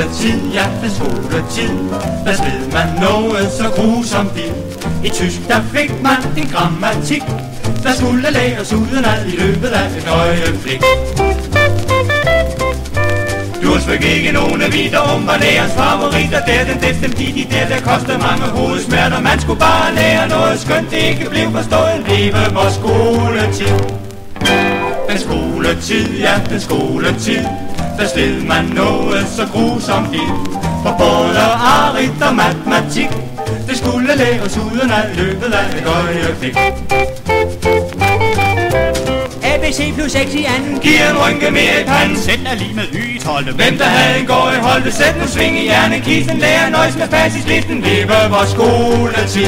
skoletid, ja, den skoletid, der sled man noget så grusomt vid. I tysk, der fik man en grammatik, der skulle læres udenad i løbet af et øjeblik. Du fik ikke nogen at vide om, hvad lærerens favoritter. Det er den destemtidi, der koster mange hovedsmerter. Man skulle bare lære noget skønt, det ikke blev forstået. Leve vores skoletid. Den skoletid, ja, den skoletid, der sled man noget så grusomt vid. For både arit og matematik, det skulle læres uden at løbet af et øjeblik. ABC plus 6 i anden. Giv en rynke med et panden. Z er lige med Y i 12. Hvem der havde en gård i holdet, sæt nu sving i hjernekisten. Lærer nøjes med facislisten, leve vores skoletid.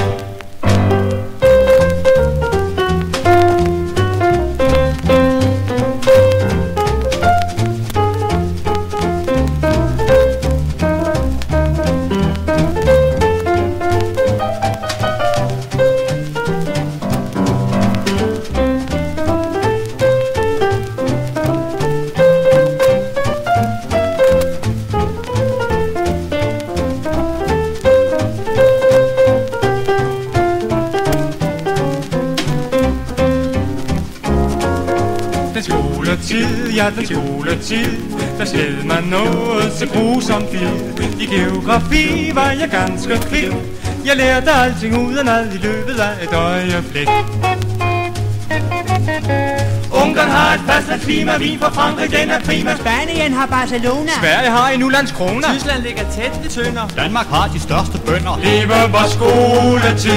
Den skoletid, ja, den skoletid, der sled man noget så grusomt vid. I geografi var jeg ganske kvik. Jeg lærte alting udenad i løbet af et øjeblik. Ungarn har et fastland klima, vin fra Frankrig, den er prima. Spanien har Barcelona. Sverige har en ulandskrone. Tyskland ligger tæt ved Tønder. Danmark har de største bønder. Leve vores skoletid.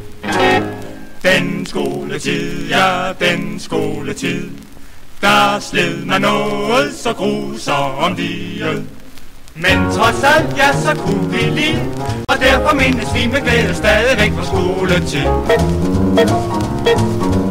Den skoletid, ja, den skoletid, der sled man noget så grusomt vid. Men trods alt, ja, så kunne vi lide, og derfor mindes vi med glæde stadigvæk vores skoletid.